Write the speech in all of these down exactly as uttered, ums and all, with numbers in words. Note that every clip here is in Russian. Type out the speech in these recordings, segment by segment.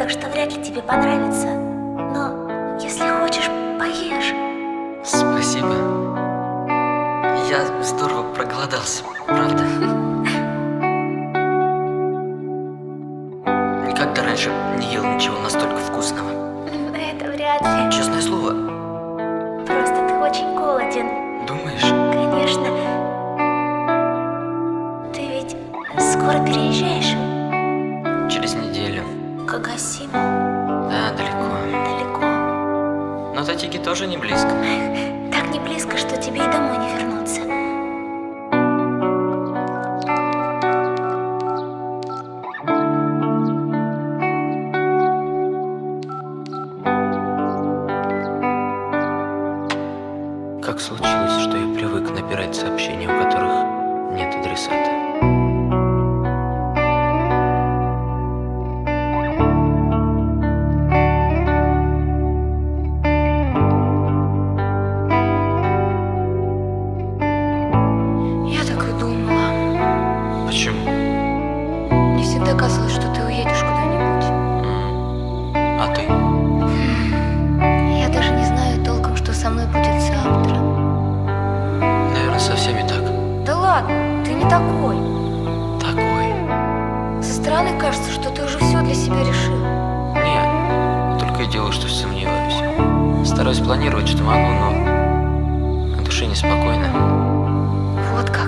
так что вряд ли тебе понравится. Но если хочешь, поешь. Спасибо. Я здорово проголодался, правда. Никогда раньше не ел ничего настолько вкусного. Это вряд ли. Честное слово. Просто ты очень голоден. Думаешь? Конечно. Ты ведь скоро переезжаешь? Через неделю. К Агасиму? Да, далеко. Далеко. Но Татиги тоже не близко. Так не близко, что тебе и домой не вернуться. Как случилось, что я привык набирать сообщения, у которых нет адресата? Я так и думала. Почему? Мне всегда казалось, что ты уедешь куда-нибудь. А ты? Я даже не знаю толком, что со мной будет завтра. Наверное, со всеми так. Да ладно, ты не такой. Такой. Со стороны кажется, что ты уже все для себя решил. Не, только и делаю, что сомневаюсь. Стараюсь планировать, что могу, но на душе неспокойно. Вот как.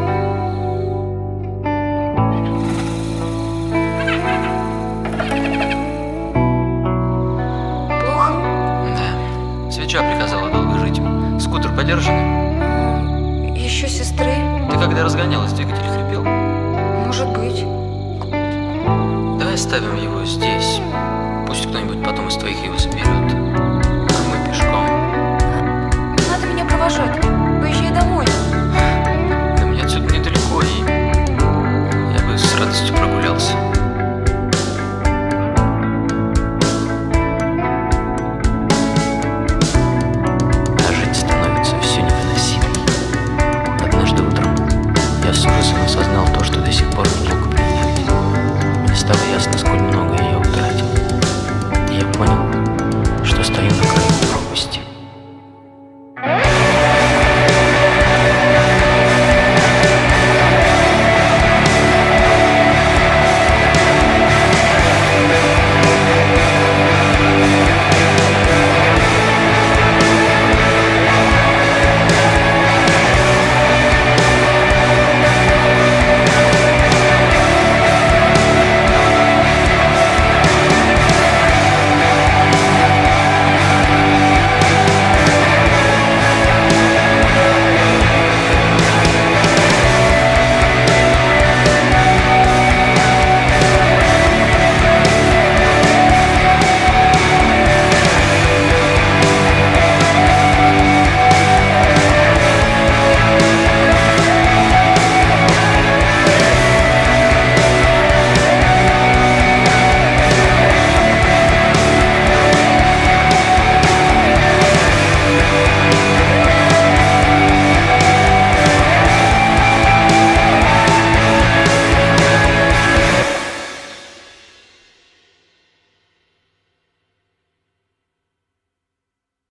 Плохо? Да. Свеча приказала долго жить. Скутер подержанный. Еще сестры? Ты когда разгонялась, двигатель хрипел? Может быть. Давай оставим его здесь. Пусть кто-нибудь потом из твоих его заберет.